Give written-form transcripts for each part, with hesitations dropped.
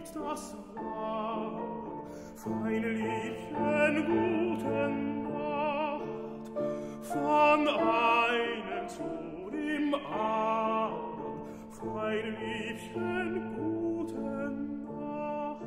hielt das Wandern, feine Liebchen, guten Nacht, von einem zu dem anderen, feine Liebchen, guten Nacht.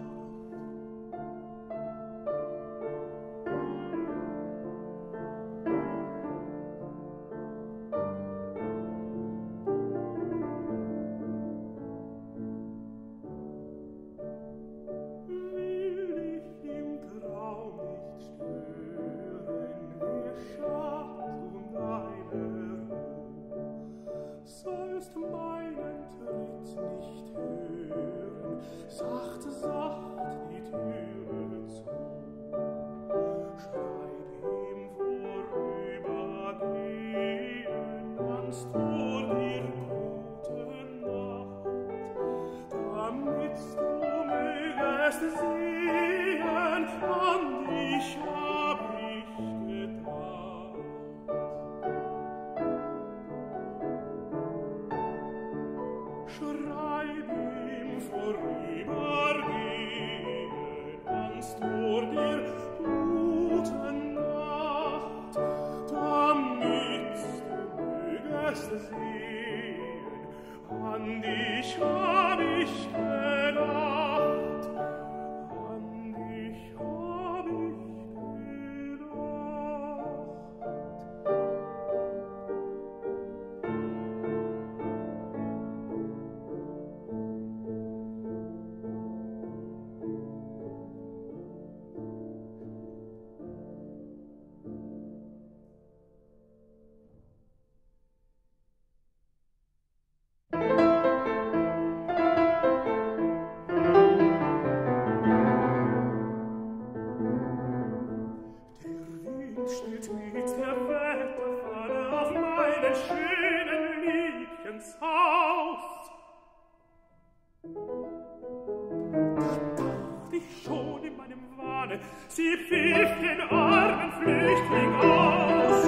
Sie pfiff den armen Flüchtling aus.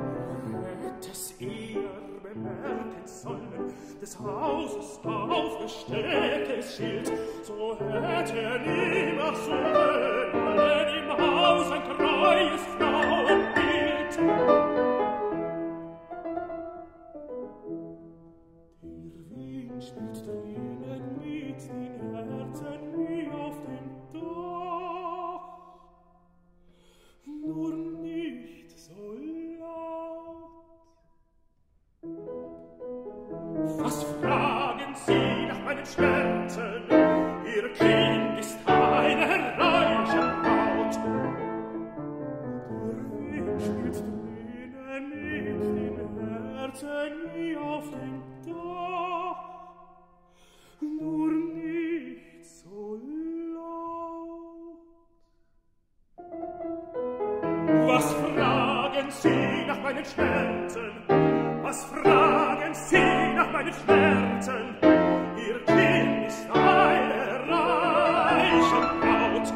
Hätte es eher bemerken sollen, des Hauses aufgestelltes Schild, so hätte er niemals sollen allen im Haus ein treues Frauenbild. Der Wind spielt Tränen mit den Herzen wie auf dem Dach, nur nicht so laut. Was fragen Sie nach meinen Schmerzen? Ihr Kind ist eine reiche Braut. Der Wind spielt Tränen mit den Herzen wie auf dem Dach, nur nicht so laut. Was fragen Sie nach meinen Schmerzen? Was fragen Sie nach meinen Schmerzen? Ihr Kind ist eine reiche Braut.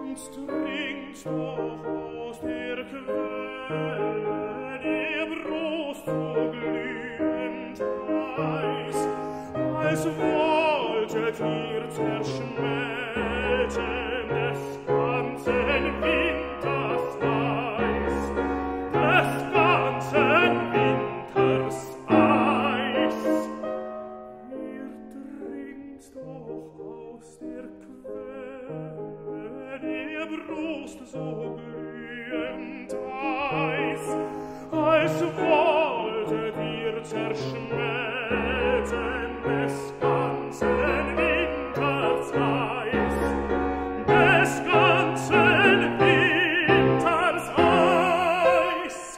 Trinkt doch aus der Quelle, der Brust so glühend heiß, als wolltet ihr zerschmelten des ganzen Winters Eis, des ganzen Winters Eis. Ihr trinkt doch aus der Quelle, der Brust so glühend heiß, als wolltet ihr zerschmelten des ganzen Winters Eis, des ganzen Winters Eis.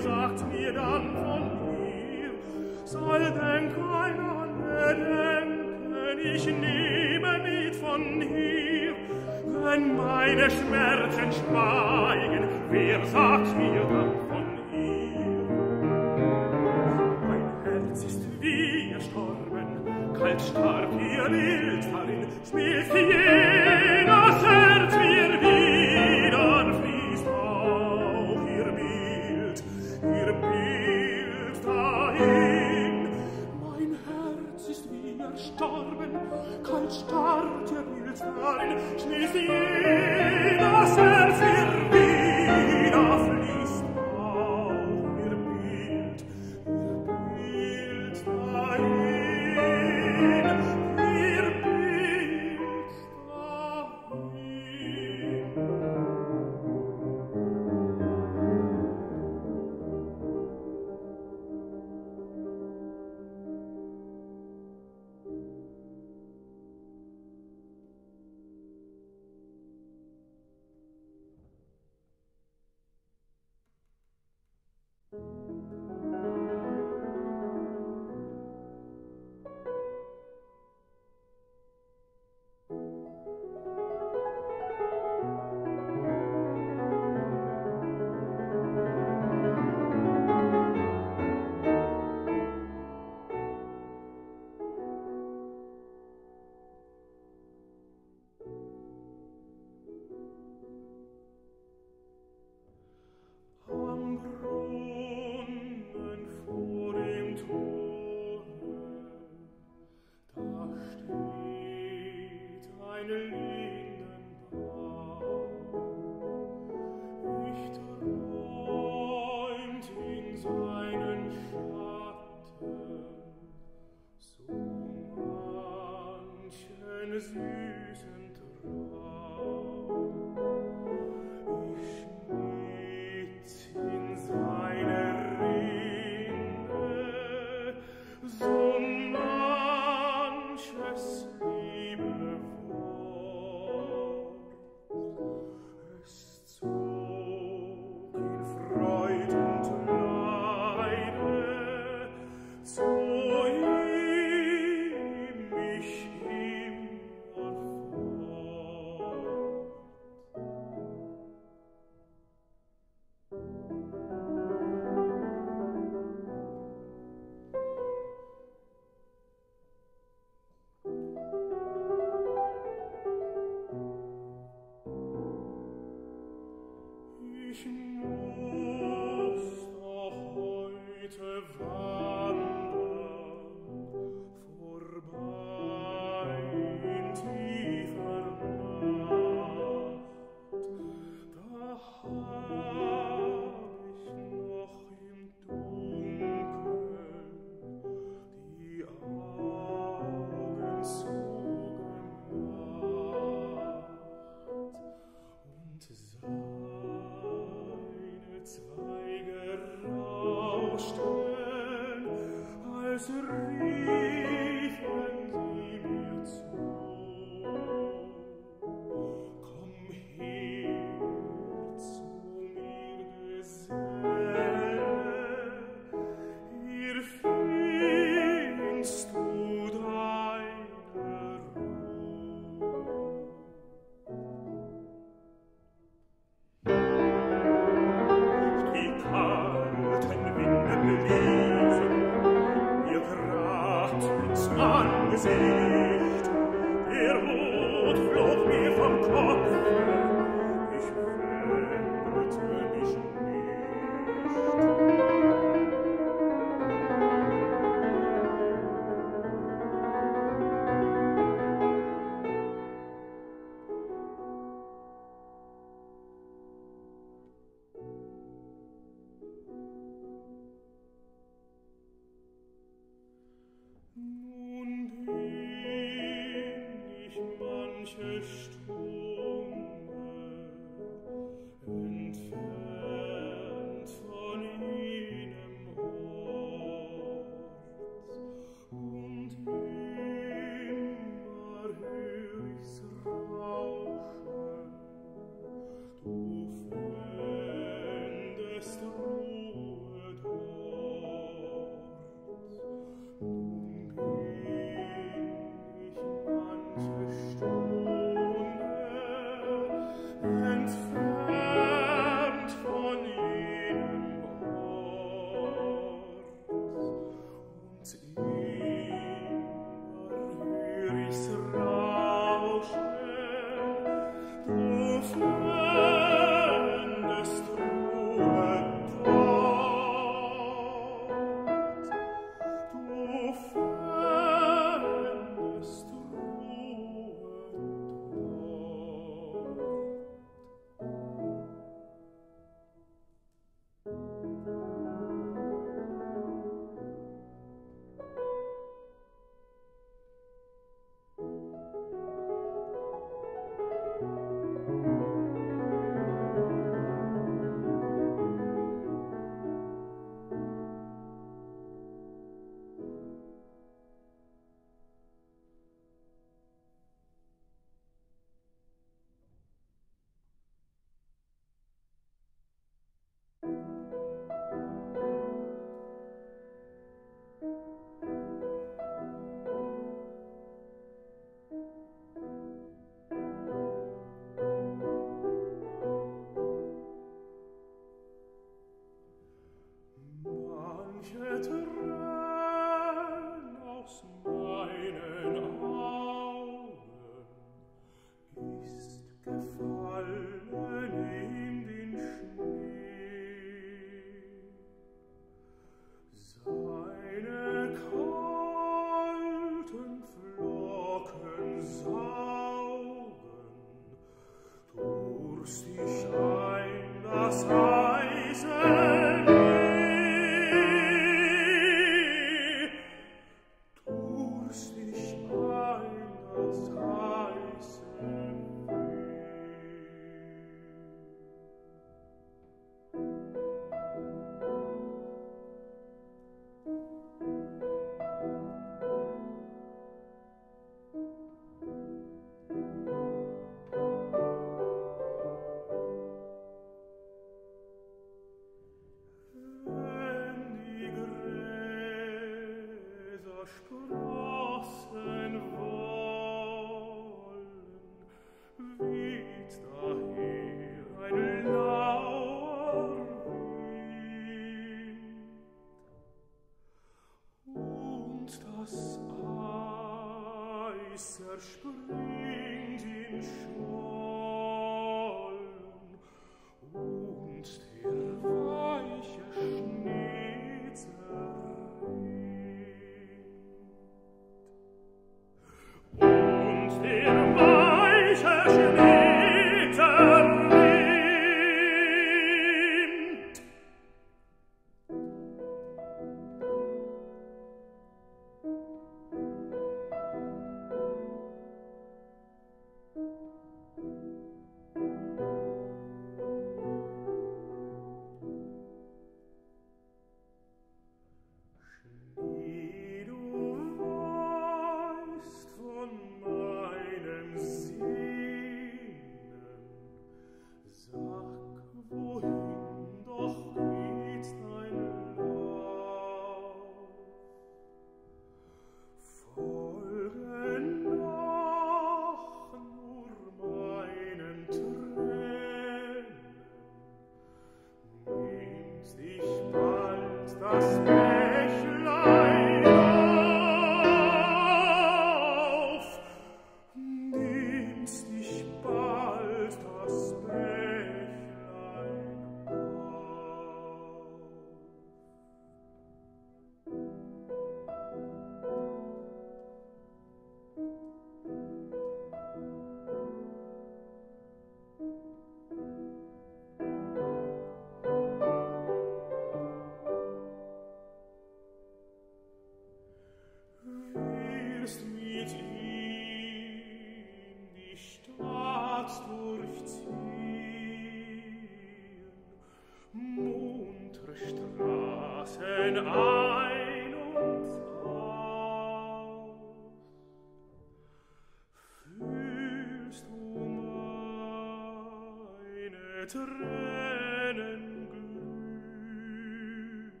Tränen glühen,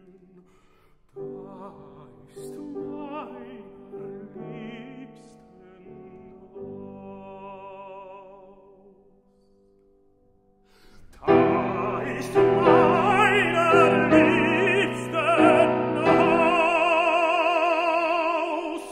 da ist meiner Liebsten Haus. Da ist meiner Liebsten Haus.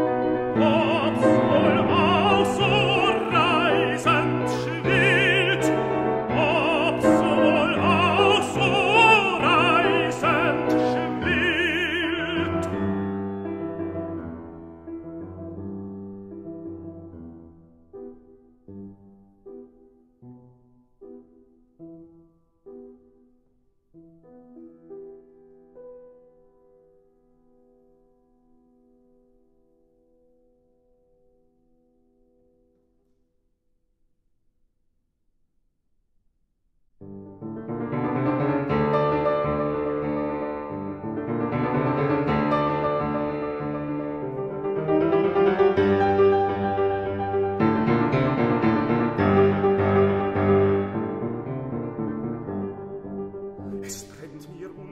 Ob's wohl auch so reißend schwillt,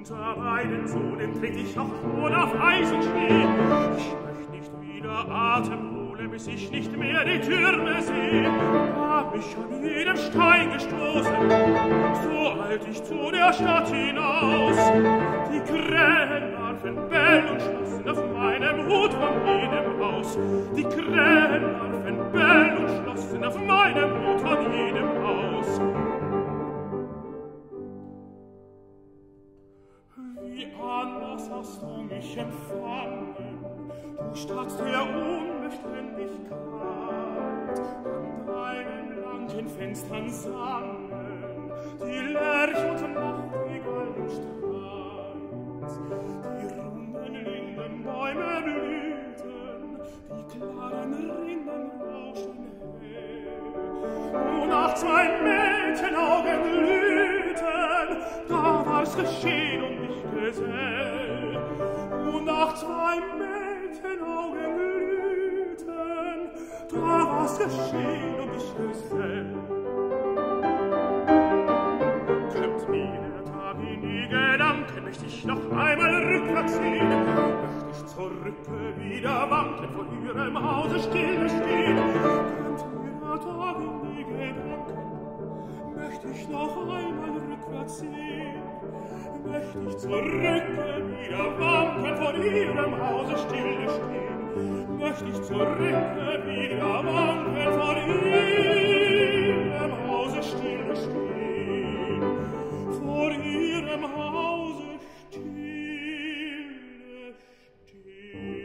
Unter beiden Sohlen tritt ich auch schon auf Eis und Schnee. Ich möcht nicht wieder Atem holen, bis ich nicht mehr die Türme seh. Hab mich an jedem Stein gestoßen, so eilt ich zu der Stadt hinaus. Die Krähen warfen Bell und schlossen auf meinem Hut von jedem Haus. Die Krähen warfen Bell und schlossen auf meinem Hut von jedem Haus. Wie anders hast du mich empfangen, du Stadt der Unbeständigkeit. An deinen blanken Fenstern sangen die Lerch und Nachtigall im Streit. Die runden Lindenbäume blühten, die klaren Rinnen rauschen hell. Und nach 2 Mädchenaugen glühten, da war's geschehen um mich Gesell. Und nach 2 Mädchenaugen glühten, da war's geschehen um mich Gesell. Kömmt mir der Tag in die Gedanken, möcht ich noch einmal rückwärts sehen, möcht ich zurücke wieder wanken, vor ihrem Hause stille stehen. Kömmt mir der Tag in die Gedanken, möcht ich noch einmal rückwärts sehen, möcht ich zurücke wieder wanken, vor ihrem Hause stille stehen. Möcht ich zurücke wieder wanken, vor ihrem Hause stille stehen, vor ihrem Hause stille stehen.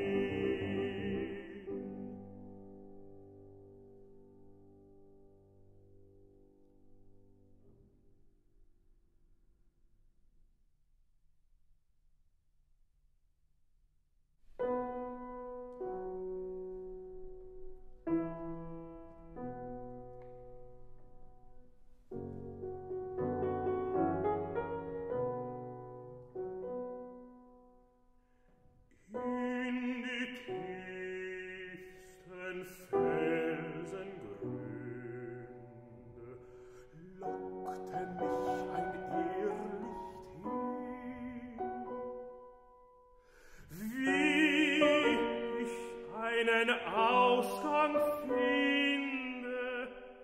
Ausgang finde,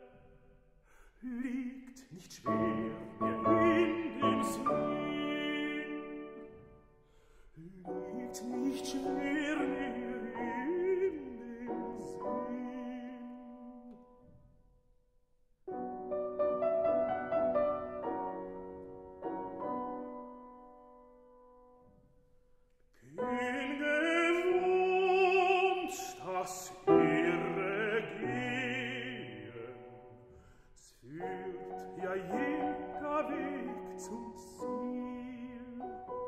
liegt nicht schwer mir in dem Sinn, liegt nicht schwer mir in dem Sinn. Bin gewohnt, dass Irre gehen, es führt ja jeder Weg zum Ziel.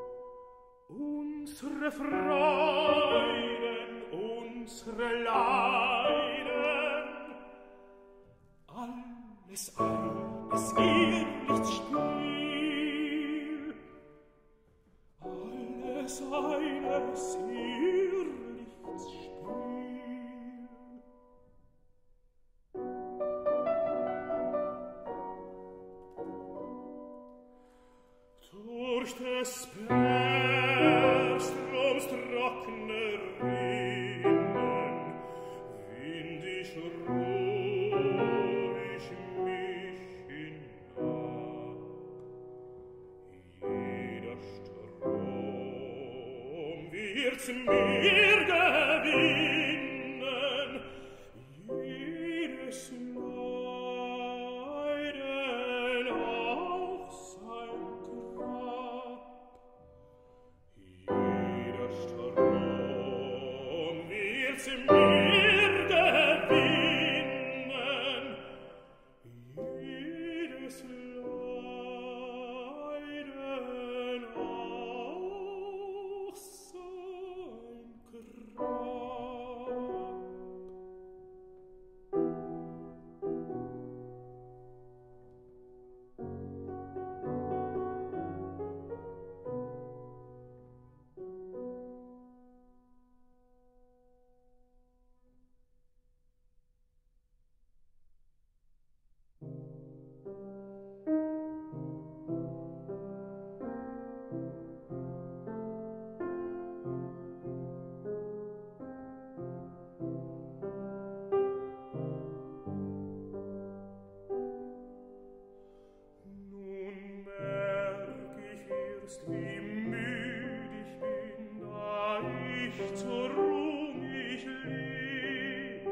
Unsere Freuden, unsere Leiden, alles eines Irrlichtsspiel, alles eines Irrlichtsspiel. Durch des Bergstroms trockene Rinnen wind ich ruhig mich hinab. Jeder Strom wird's mir gewinnen, jedes Leiden auch sein Grab. Jeder Strom wird's mir gewinnen, jedes Leiden auch sein Grab. wüsstest, wie müd ich bin, da ich zur Ruhe mich lege.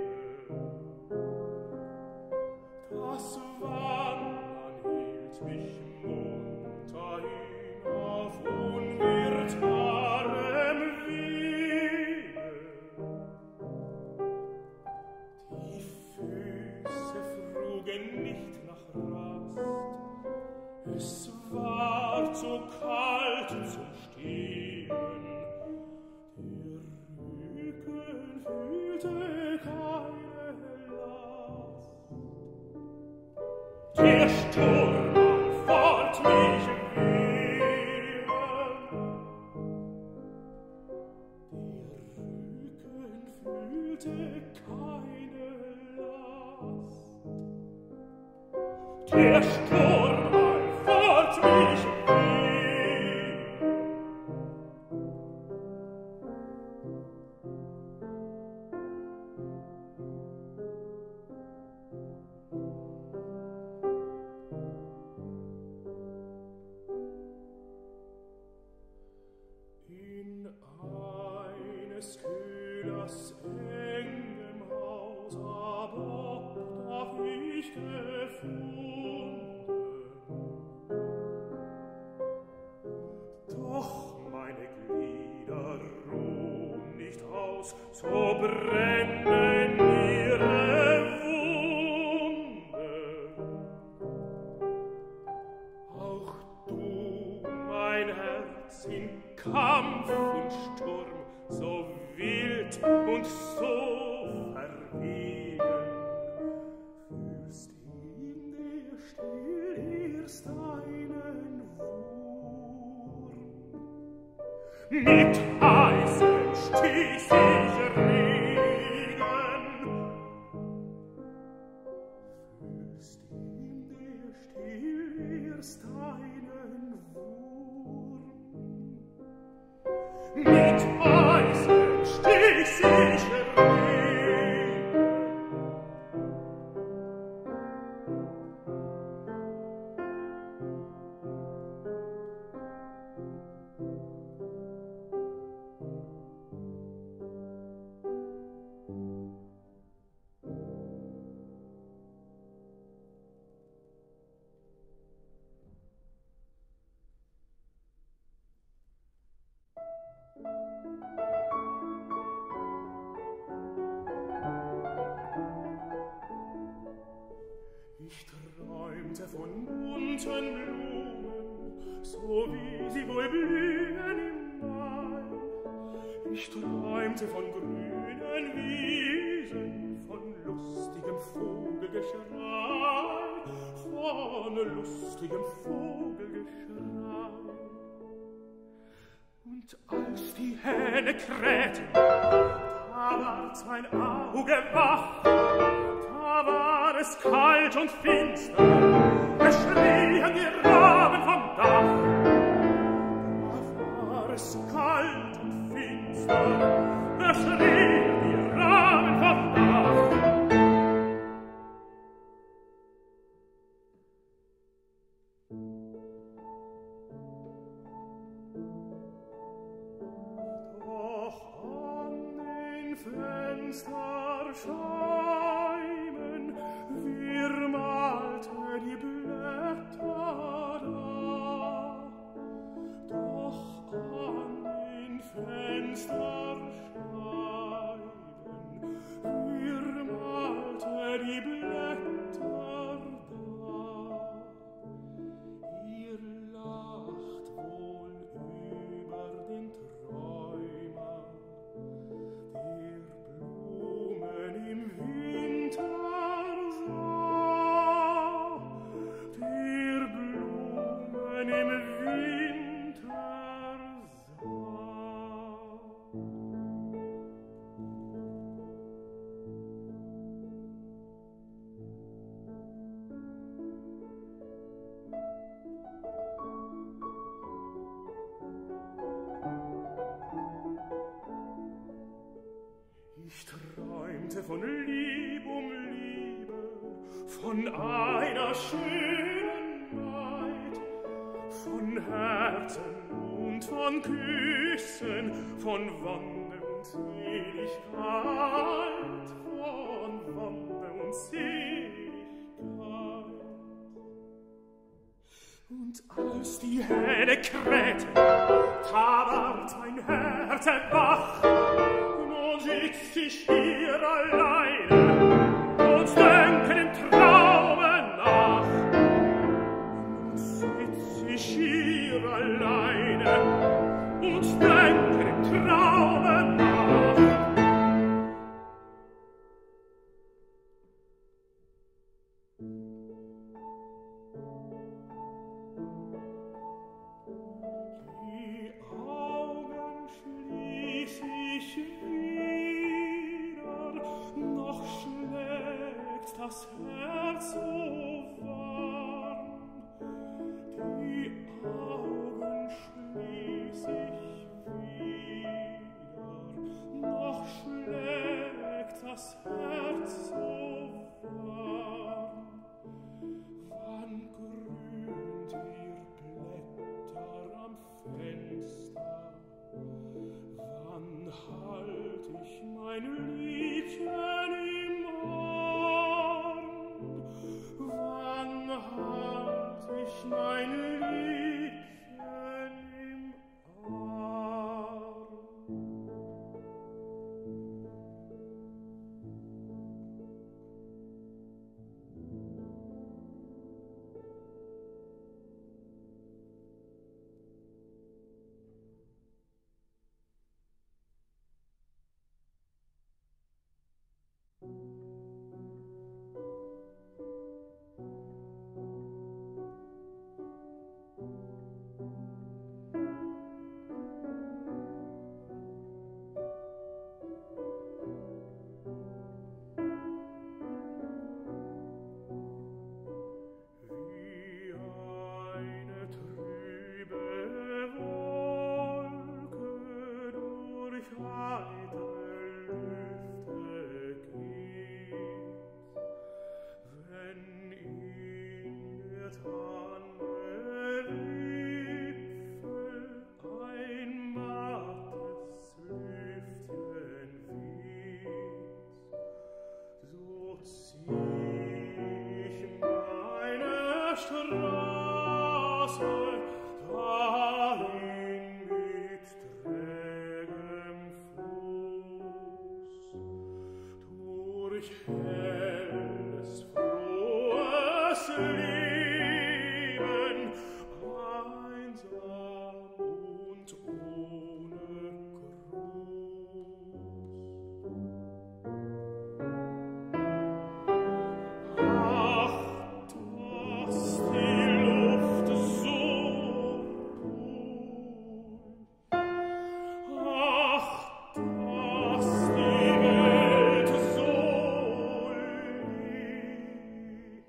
Das Wandern hielt mich munter hinauf unwirtbarem Wege. Die Füße frugen nicht nach Rast, es war zu kalt zum Stehen. Der Rücken fühlte keine Last. Der Sturm fort mich wehen. Der Rücken fühlte keine Last. Der Sturm fort mich wehen. In eines Köhlers engem Haus hab ich gefunden. Doch meine Glieder ruhen nicht aus, so brennen ihre Wunden. Auch du, mein Herz, in Kampf und Sturm, so wild und so verwegen, fühlst in dir still erst einen Wurm. Mit Eisen stieß ich Regen, fühlst in dir still erst einen Wurm. Mit Eisen stieß ich Regen. Ich träumte von bunten Blumen, so wie sie wohl blühen im Mai. Ich träumte von grünen Wiesen, von lustigem Vogelgeschrei, von lustigem Vogelgeschrei. Und als die Hähne krähten, da ward mein Auge wach, da war es kalt und finster, es schrien die Raben vom Dach. Da war es kalt und finster, es schrien die Raben vom Dach. Doch an den Fensterscheiben malte die Blätter da, doch an den Fensterscheiben malte die Blätter da. Ihr lacht wohl über den Träumer, der Blumen im Winter im Winter Ich träumte von Lieb um Liebe, von einer schönen Maid, von Herzen von Küssen, von Wonne und Seligkeit, von Wonne und Seligkeit. Und als die Hähne krähten, da ward mein Herz wach. Nun sitz ich hier alleine und denke dem Traume nach. Nun sitz ich hier alleine und denke dem Traume nach. Die Augen schließ ich wieder, noch schlägt das Herz so warm. Die Augen schließ ich wieder, noch schlägt das Herz so warm. Wann grünt ihr Blätter am Fenster? Wann halt ich mein Liebchen im Arm? Wann halt ich mein Liebchen im Arm? Wie eine trübe Wolke durch heitere Lüfte geht, wenn in der Tanne Wipfel ein mattes Lüftchen weht, so zieh ich meine Straße dahin mit trägem Fuß, durch helles, frohes Leben, einsam und ohne Gruß. Ach, dass die Luft so ruhig, ach, dass die Welt so liegt,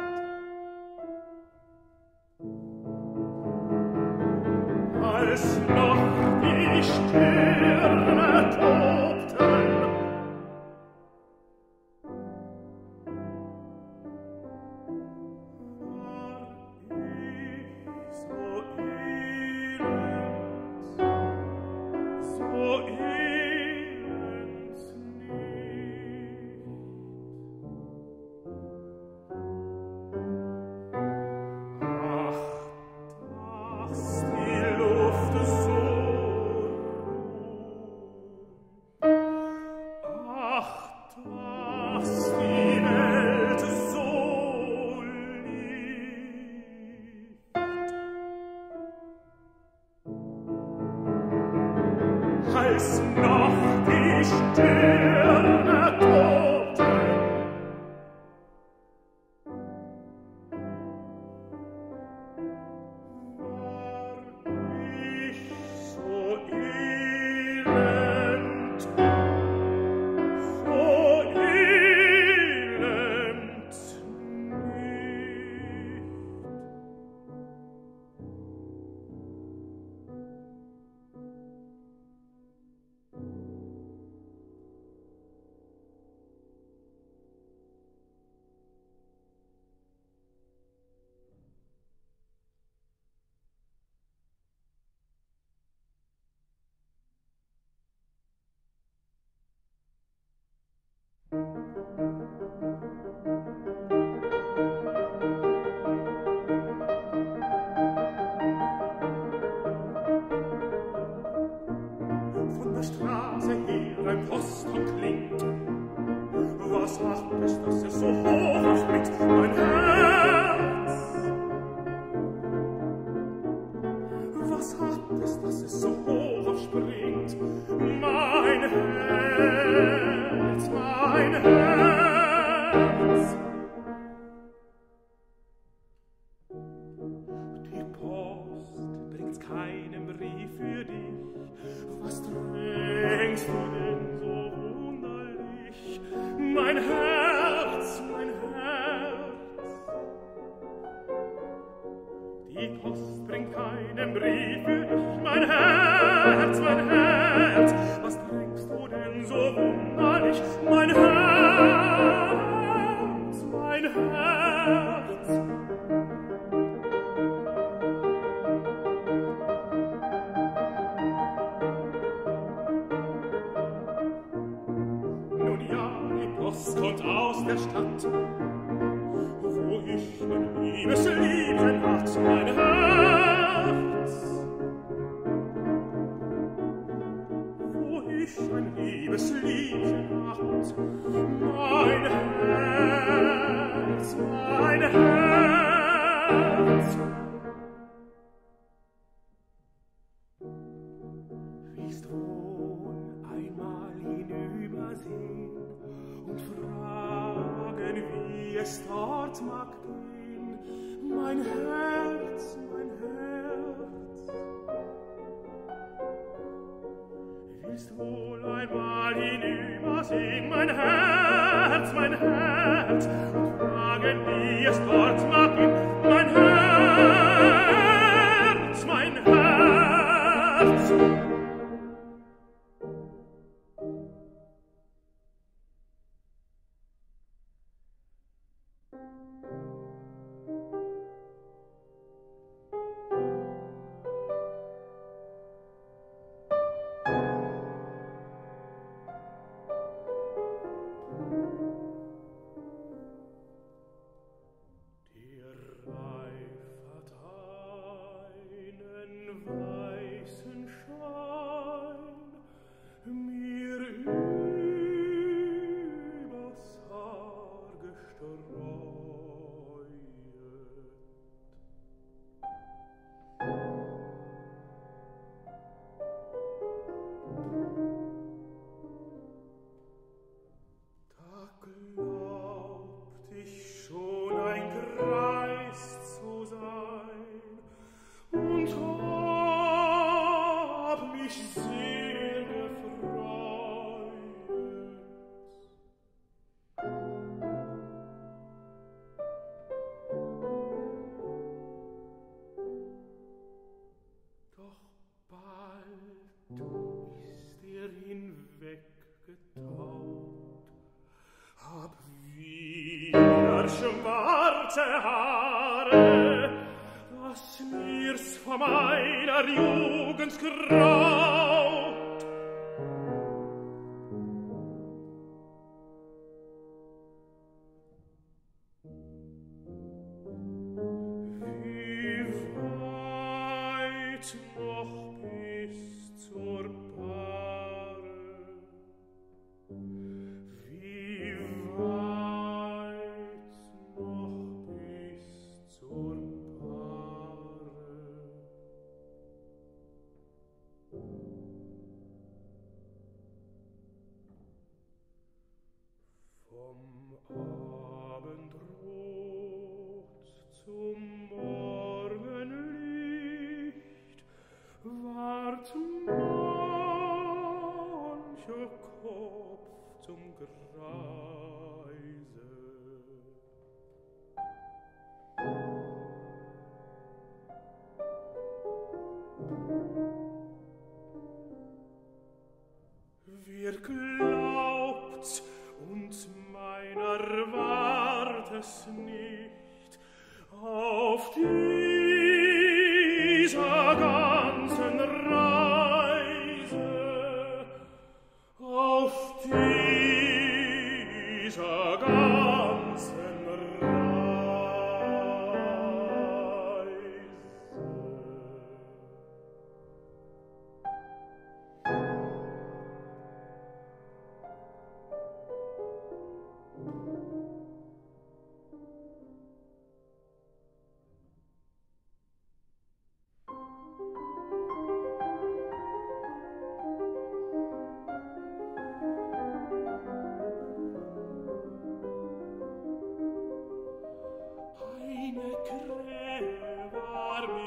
als noch die Sterne tobten, war ich so elend nicht. Ach, dass die Luft so ruhig, ach, dass die Welt so liegt, als noch die Sterne tobten, war ich so elend nicht. Jahr ein Posthorn klingt. Was macht es, dass es so hoch aufspringt, mein Herz? Was hat es, dass es so hoch aufspringt, mein Herz, mein Herz? Die Post bringt keinen Brief für dich. Was drängst du denn so wunderlich? Mein Herz, mein Herz. Die Post bringt keinen Brief für dich. Mein Herz, mein Herz. Was drängst du denn so wunderlich? Mein Herz, mein Herz. Nun ja, die Post kommt aus der Stadt, wo ich mein liebes Liebchen hat, mein Herz. Wo ich mein liebes Liebchen hat, mein Herz, mein Herz. Willst wohl einmal hinübersehen und fragen, wie es dort mag gehen, mein Herz, mein Herz. Willst wohl einmal hinübersehen, mein Herz, und fragen, wie es dort mag gehen, mein Herz, mein Herz. Schwarze Haare, das mir's vor meiner Jugend graut. Wie weit noch bis zur Bahre, wie weit noch bis zur Bahre. Vom Abendrot zum Morgenlicht ward mancher Kopf zum Greise. Wer glaubt's und meiner ward es nicht auf dieser ganzen Reise, auf dieser ganzen Reise.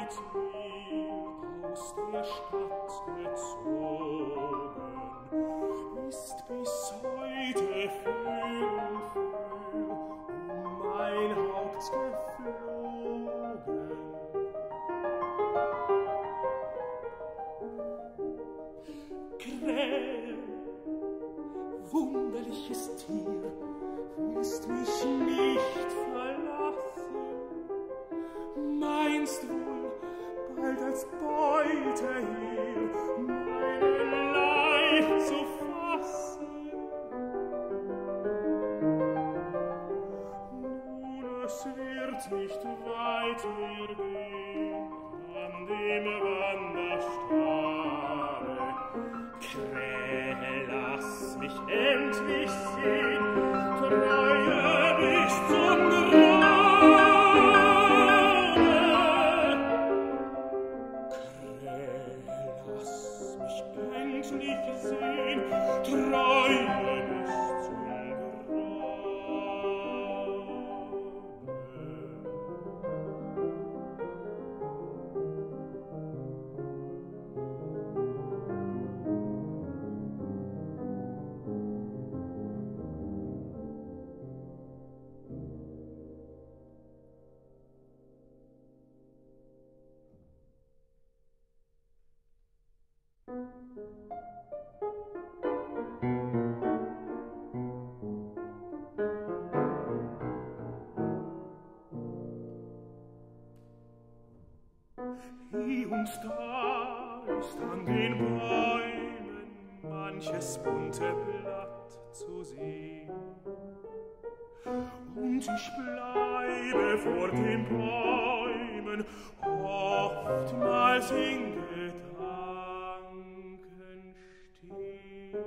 mit mir aus der Stadt gezogen, ist bis heute für und für mein Haupt geflogen. Krähe, wunderliches Tier, willst mich nicht verlassen? Meinst wohl, bald als Beute hier meinen Leib zu fassen? Nun, es wird nicht weitergehen an dem Wanderstade. Krähe, lass mich endlich sehen, treue bis zum Grade. Krähe, lass mich endlich sehen, treue bis zum Hier und da ist an den Bäumen manches bunte Blatt zu sehen. Und ich bleibe vor den Bäumen oftmals in Gedanken stehen.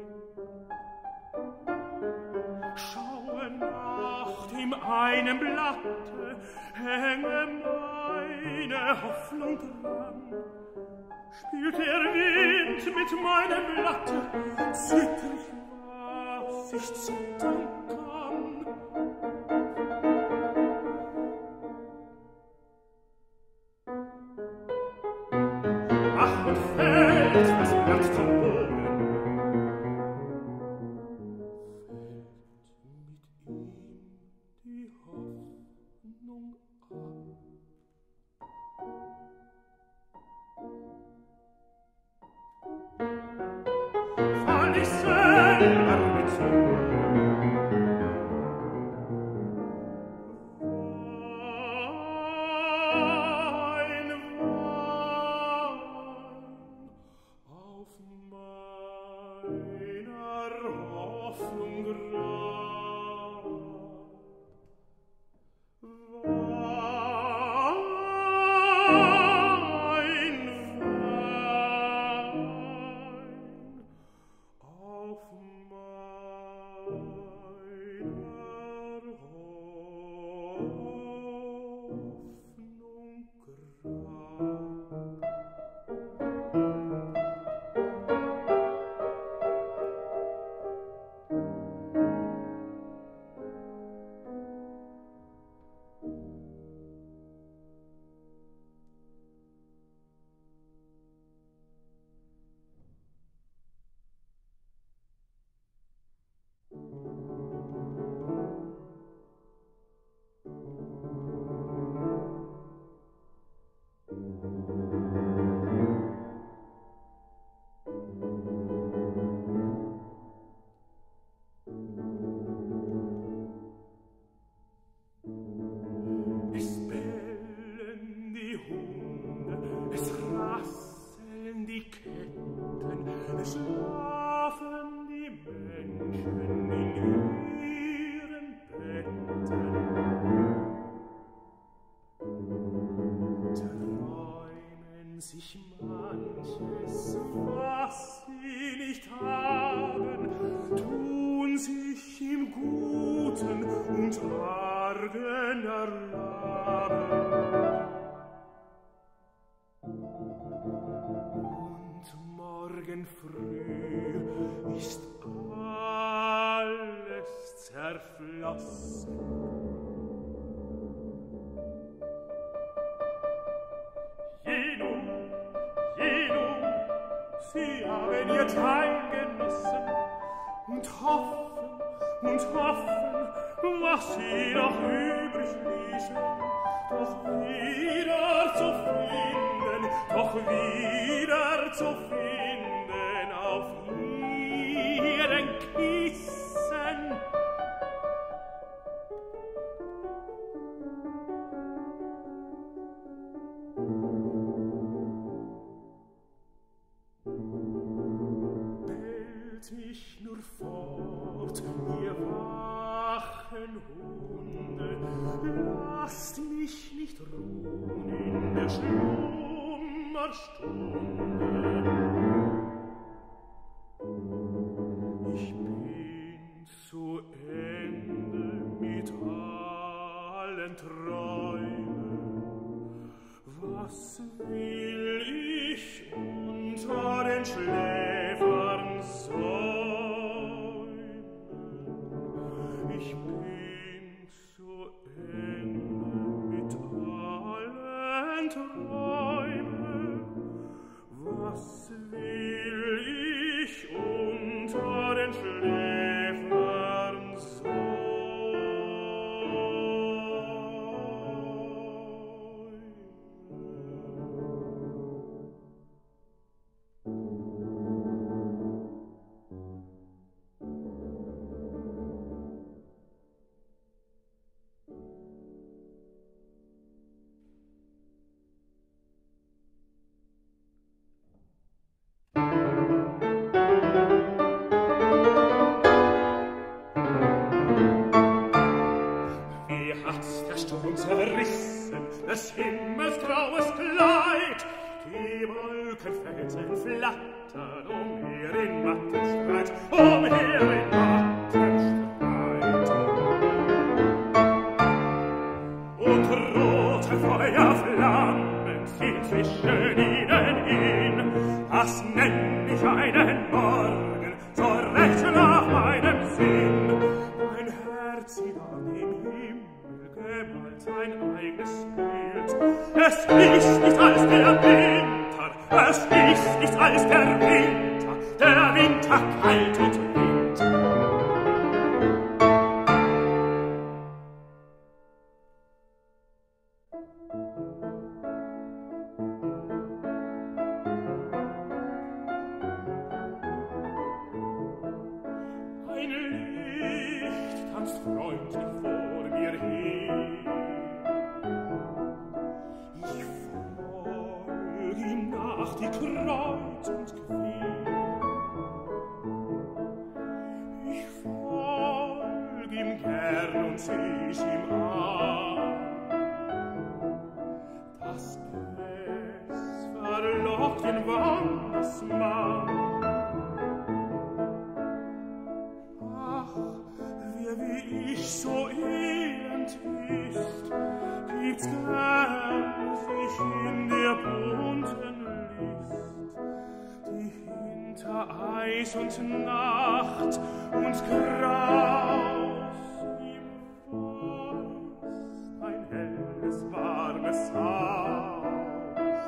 Schaue nach dem einen Blatte, hänge meine Hoffnung dran. Spielt der Wind mit meinem Blatte, zitter ich, was ich zittern kann. Ach, und fällt das Blatt zum Boden, fällt mit ihm die Hoffnung ab. Fall ich selber mit zum Wein auf meiner Hoffnung Grab. Wein auf meiner Hoffnung Grab. Es bellen die Hunde, es rasseln die Ketten, es schlafen die Menschen in ihren Betten. Träumen sich manches, was sie nicht haben, tun sich im Guten und Argen erlaben. Und morgen früh ist alles zerflossen. Sie haben ihr Teil genossen und hoffen, was sie noch übrig ließen, doch wieder zu finden auf ihren Kissen. Bellt mich nur fort, ihr wachen Hunde, lasst mich nicht ruhen in der Schlummerstunde. Ich bin zu Ende mit allen Träumen. Was will ich unter den Schläfern säumen? Ich bin zu Ende mit allen Träumen. Was will ich unter den Schläfern säumen? Zerrissen des Himmels graues Kleid, die Wolken fälten flattern umher in matten Streit, und rote Feuerflammen ziehen zwischen ihnen hin. Das nenn ich einen Morgen, so recht nach meinem Sinn. Mein Herz sieht an dem Himmel gemalt ein eigenes Bild. Es ist nicht als der Winter, es ist nicht als der Winter kalt und wild. Ein Licht tanzt freundlich vor mir hin. Ich folg ihm nach die Kreuz und Quer. Ich folg ihm gern und seh ich ihm an. Das Gess verlockt den Wandersmann. Wie ich so elend ist, gibt's gern sich in der bunten List, die hinter Eis und Nacht und Graus ihm weist ein helles, warmes Haus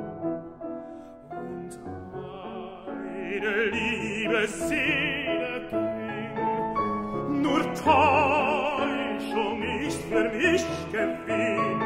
und eine liebe Seele ging. Nur Täuschung ist für mich Gewinn.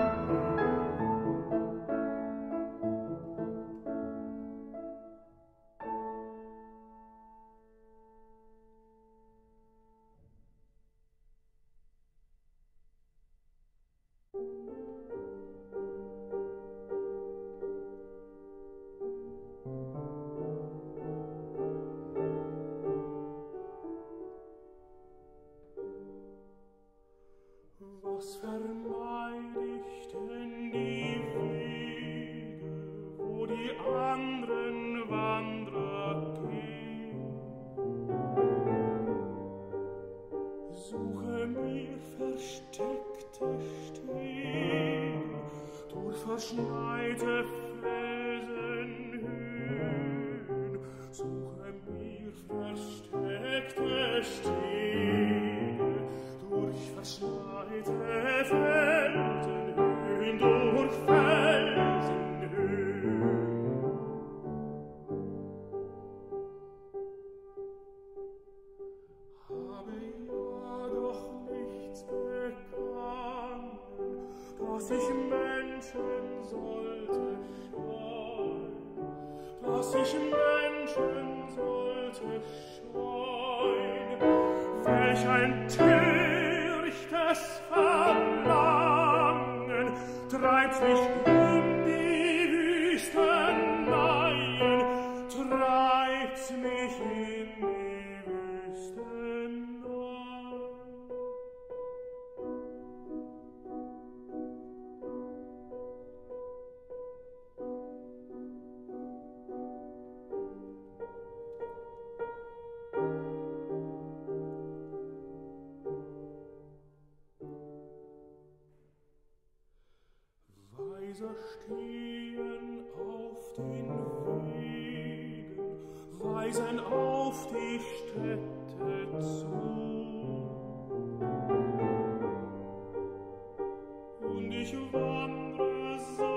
Was vermeid ich denn die Wege, wo die anderen Wanderer gehen? Suche mir versteckte Stege durch verschneite Felsenhöhen. Suche mir versteckte Stege durch verschneite Felsenhöhen, durch Felsenhöhen. sollte scheuen, was ich Menschen sollte scheuen, welch ein törichtes Verlangen treibt mich in die Wüsteneien, treibt mich in die Wüsteneien. Weiser stehen auf den Wegen, weisen auf die Städte zu. Und ich wandre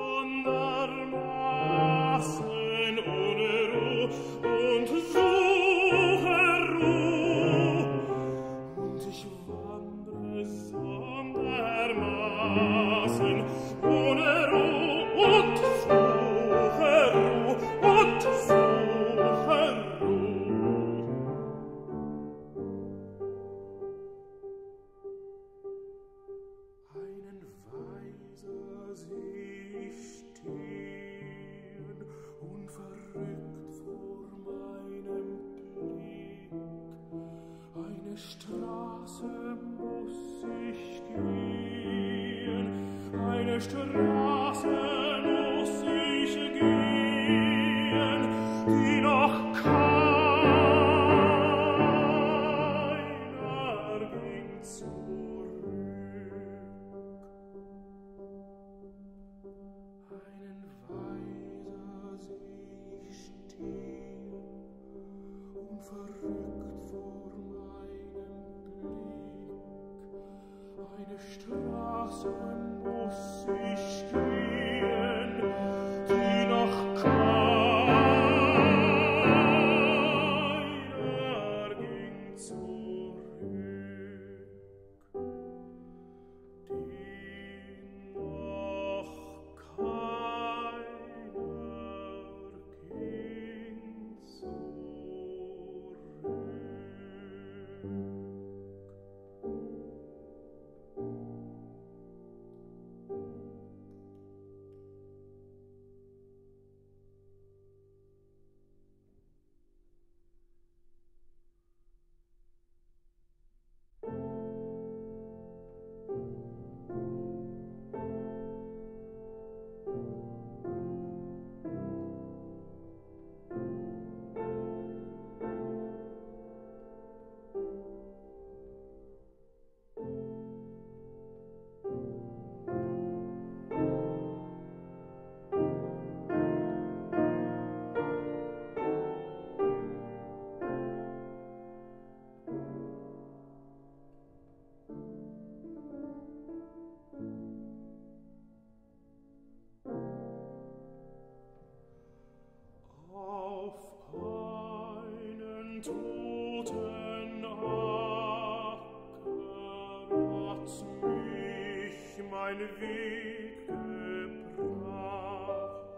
sondermaßen ohne Ruhe und suche Ruhe. Und ich wandre sondermaßen ohne Ruhe und suche Ruhe und suche Ruhe. Einen Weiser seh ich stehen, unverrückt vor meinem Blick. Eine Straße muss ich gehen, eine Straße muss ich gehen, die noch keiner ging zurück. Einen Weiser seh ich stehen, unverrückt vor meinem Blick. Eine Straße muss ich gehen, die noch keiner ging zurück. Die noch keiner ging zurück. toten Acker hat mich mein Weg gebracht.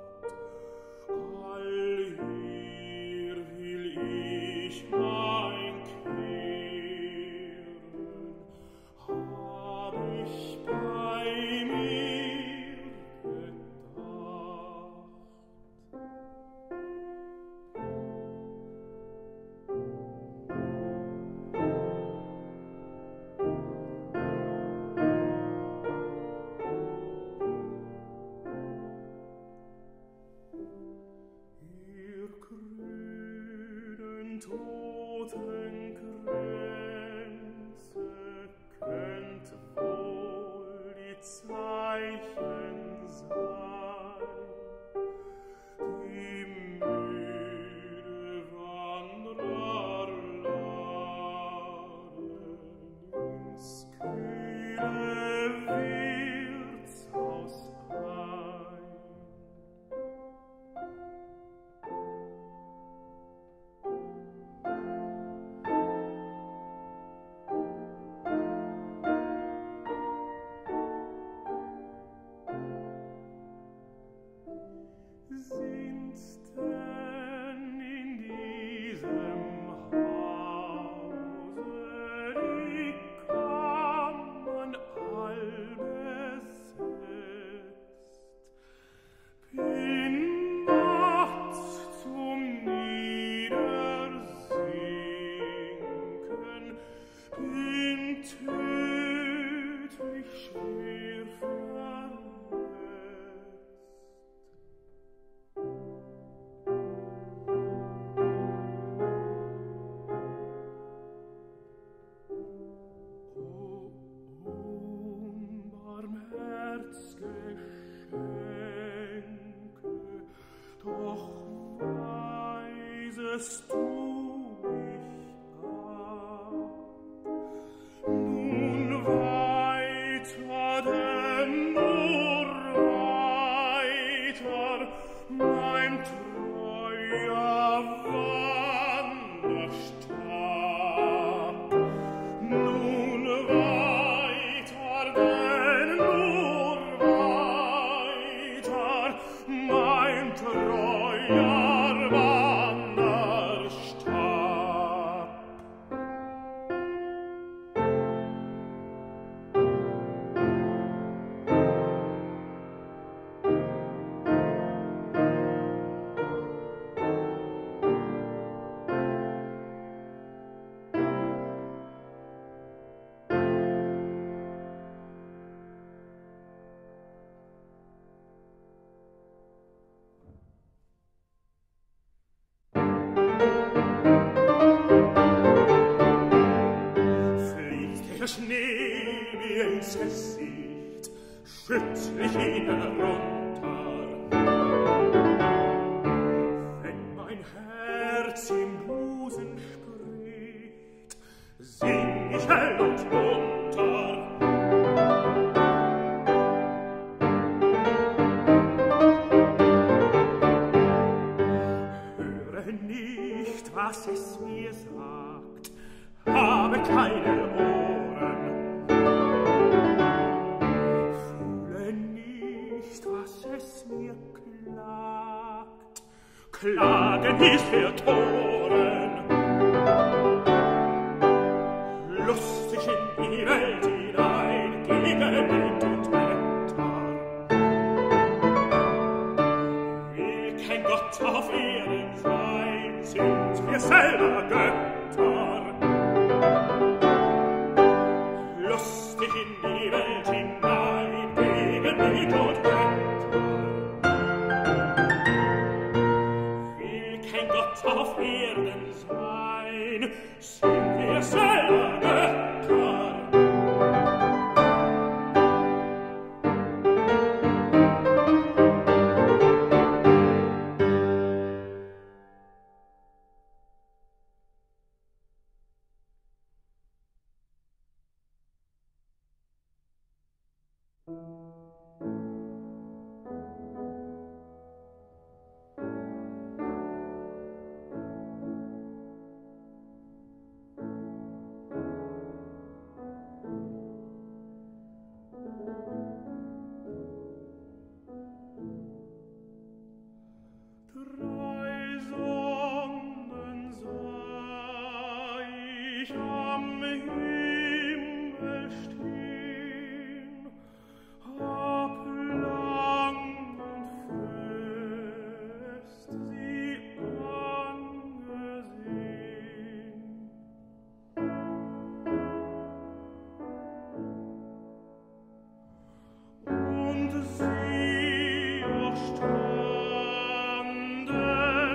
Allhier will ich mein kehren, hab ich bei mir gedacht. Ihr grünen Totenkränze könnt wohl die Zeichen sein, die müde Wanderer laden ins kühle Wirtshaus ein. Sind's denn in diesem Hause die Kammern all besetzt? Bin matt zum Niedersinken, bin tödlich schwer verletzt. O Unbarmherzgeschenke, doch weisest du mich ab. Nun weiter, denn nur weiter, mein treuer Wanderstab. Nun weiter, denn nur weiter, mein treuer Wanderstab. Fließt der Schnee mir ins Gesicht, schüttel ich ihn herunter. Wenn mein Herz im Busen spricht, sing ich hell und munter. Höre nicht, was es mir sagt, habe keine Ohren. Fühle nicht, was es mir klagt, Klagen ist für Toren. Lustig in die Welt hinein, gegen Wind und Wetter. Will kein Gott auf Erden sein, sind wir selber Götter. Lustig in die Welt hinein, gegen Wind und Wetter. Will kein Gott auf Erden sein, sind wir selber Götter.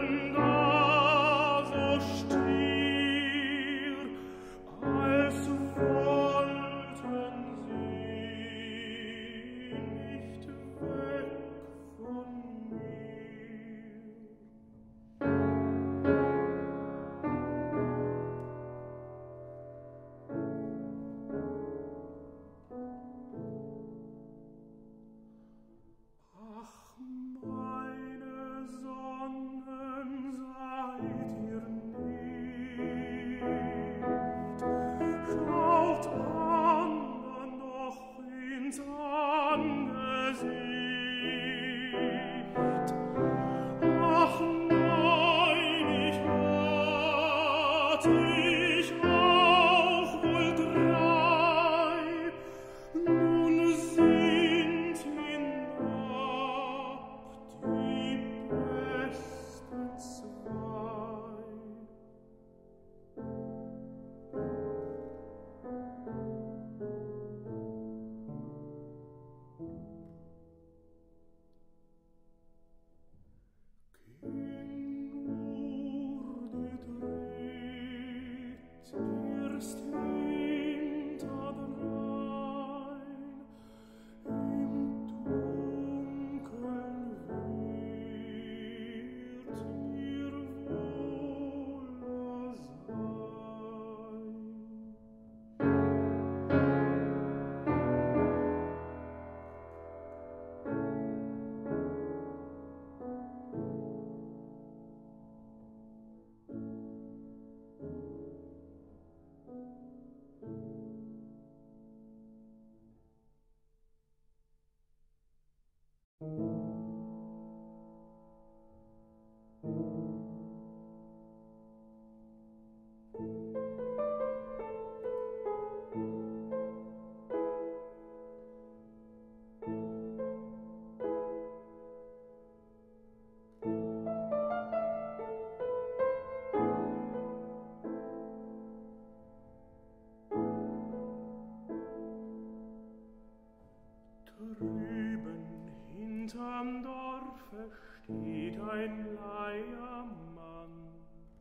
So still, als steht ein Leiermann.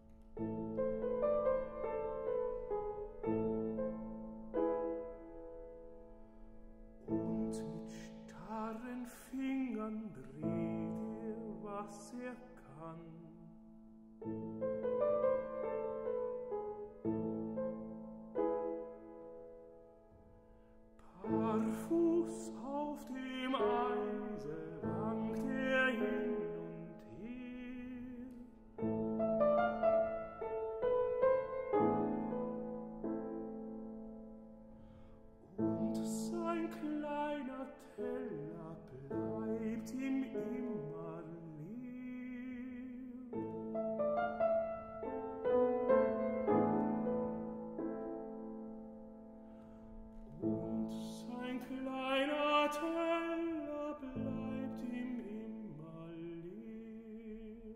Und mit starren Fingern dreht was kann. Barfuß auf dem Eise wankt hin und her. Und sein kleiner Teller bleibt ihm immer leer. Und sein kleiner Teller bleibt ihm immer leer.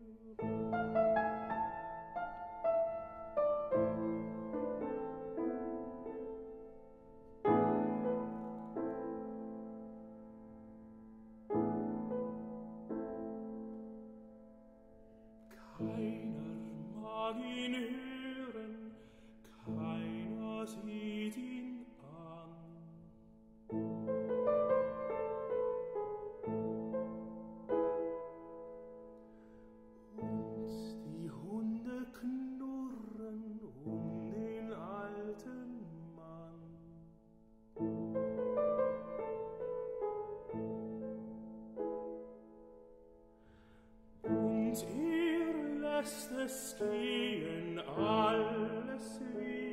Keiner mag ihn hören, keiner sieht ihn an. Und die Hunde knurren den alten Mann. Und lässt es gehen, alles wie